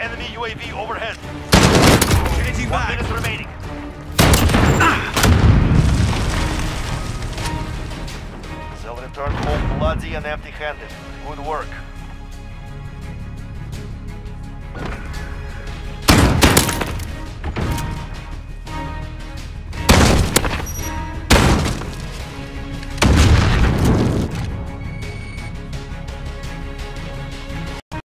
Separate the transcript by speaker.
Speaker 1: enemy UAV overhead.
Speaker 2: Changing
Speaker 1: 1
Speaker 2: back.
Speaker 1: minute remaining. They'll return home bloody and empty-handed. Good work.